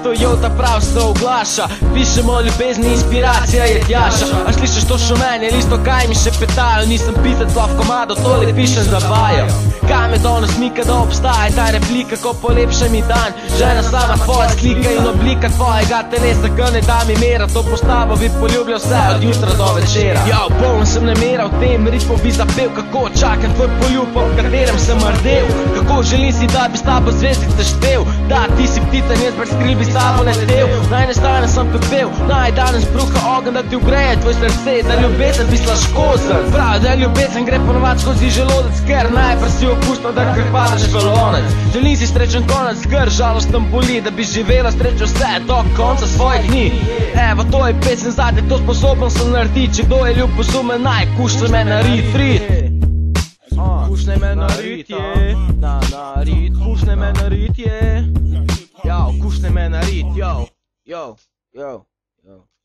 Toyota prav se oglaša. Pišemo o ljubezni, inspiracija je tjaša. A slišiš to šumenje, listo kaj mi še petajo. Nisem pisec lov komado, tole pišem za vajo. Kaj me danes mika, da obstaja ta replika, ko polepša mi dan. Žena sama tvoja slika in oblika tvojega telesa, ko ne da mi mera. To postavo bi poljubljal vse od jutra do večera. Jo, poln sem nemera v tem ritmu bi zapel, kako čakam tvoj poljub, ob katerem sem rdel. Kako želim si, da bi s tabo zvezdice štel. Da, ti si ptica, njes brez kril bi s tabo letel. Naj ne stane sem pepel, naj danes bruha ogen, da ti ugreje tvoj srce. Da ljubezen bi slaškozen. Prav, da ljubezen gre ponovad skozi želodec, ker najprej si opustno, da krpadaš v lonec. Želim si srečen konec, ker žalostem boli, da bi živela srečo vse do konca svojih dni. Evo, to je pesem zate, to sposoben sem narediti. Če kdo je ljub pozume, naj kušne me na rit. Kušne me na rit, je. Na rit, kušne me na rit, je. Kušne me na rit, jo.